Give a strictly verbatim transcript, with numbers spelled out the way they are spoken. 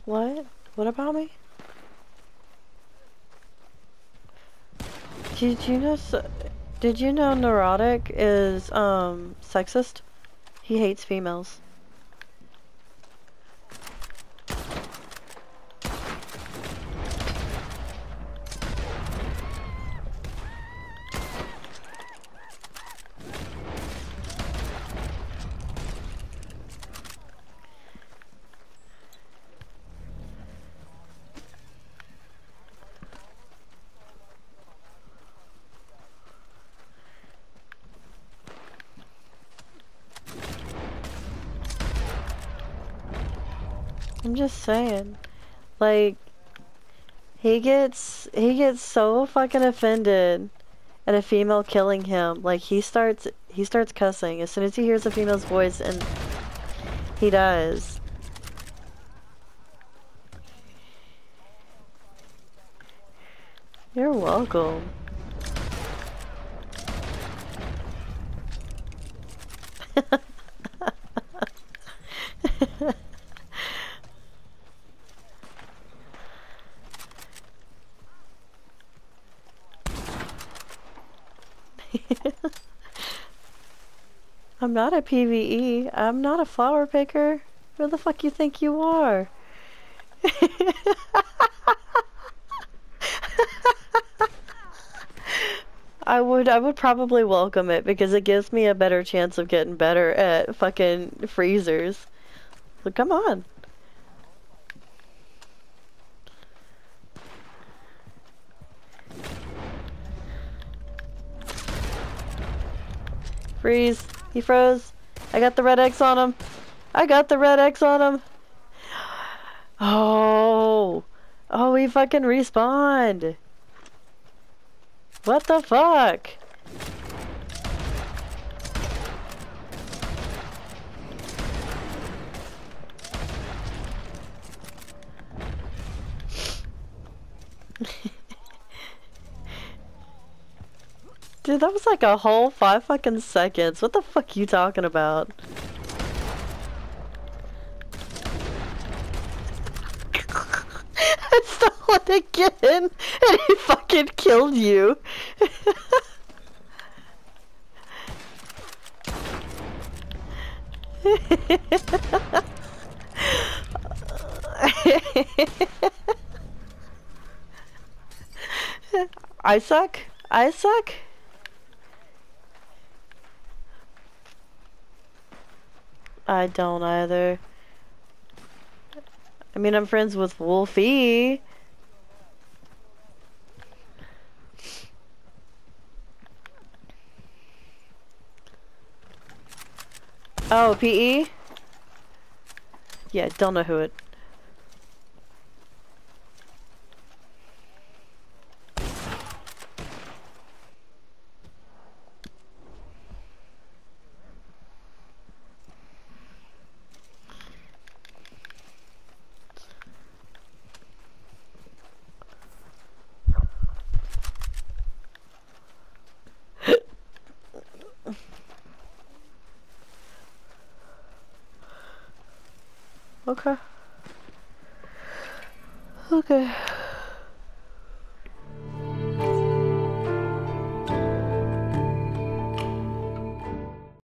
What? What about me? Did you know? Did you know Neurotic is um sexist? He hates females. I'm just saying, like, he gets he gets so fucking offended at a female killing him. Like he starts he starts cussing as soon as he hears a female's voice, and he does. You're welcome. I'm not a PvE. I'm not a flower picker. Who the fuck you think you are? I would I would probably welcome it because it gives me a better chance of getting better at fucking freezers. But come on. Freeze. He froze. I got the red X on him. I got the red X on him. Oh. Oh, he fucking respawned. What the fuck? Dude, that was like a whole five fucking seconds. What the fuck you talking about? I stole it again, and he fucking killed you. I suck? I suck? I don't either. I mean, I'm friends with Wolfie. Oh, P E? Yeah, don't know who it. Okay. Okay.